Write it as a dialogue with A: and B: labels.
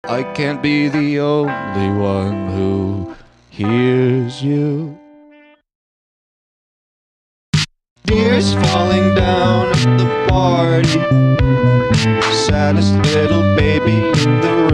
A: I can't be the only one who hears you. Tears falling down at the party, saddest little baby in the